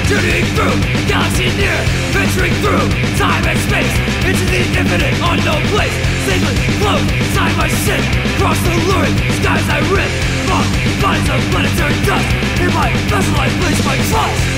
Journeying through the galaxy near, venturing through time and space, into the infinite unknown place. Safely float inside my ship, across the lurid skies I rip. Among the bodies of planetary dust, in my vessel I place my trust.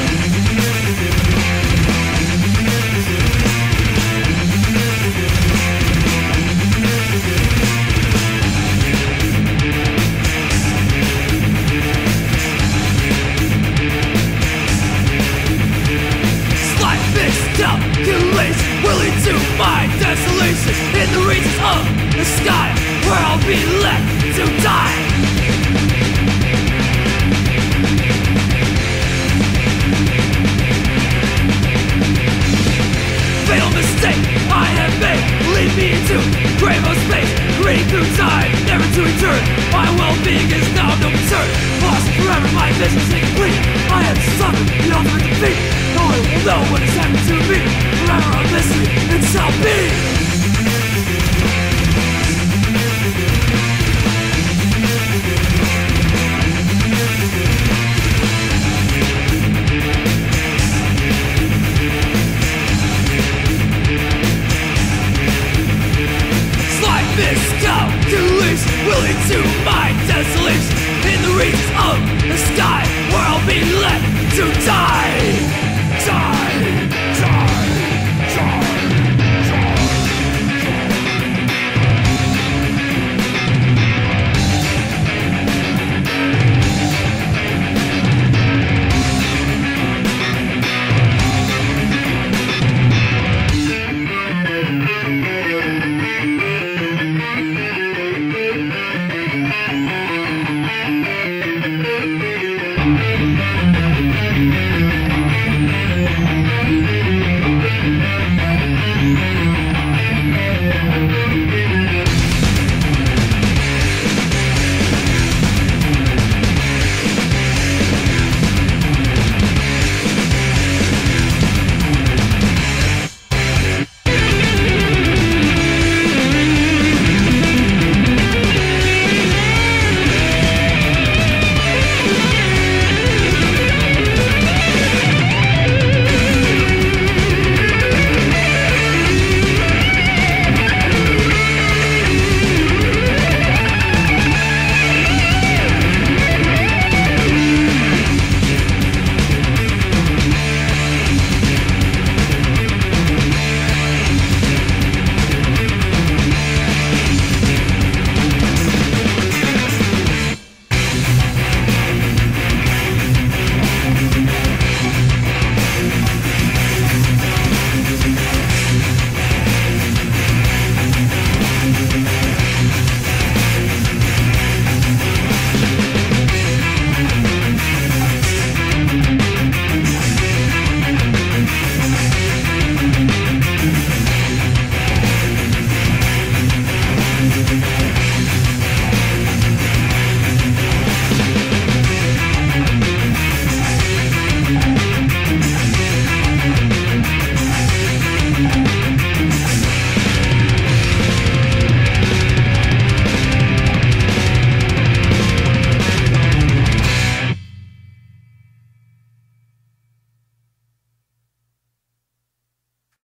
Calculations will lead to my desolation in the regions of the sky, where I'll be left to die. Fatal mistake I have made, lead me into grave of space, creating through time, never to return. My well-being is now no concern, lost forever, my vision's incomplete. I have suffered the ultimate defeat. No one will know what has happened to me. Forever a mystery it shall be.